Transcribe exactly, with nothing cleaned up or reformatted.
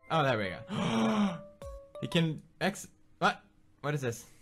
Oh, there we go. He can X. What? What is this?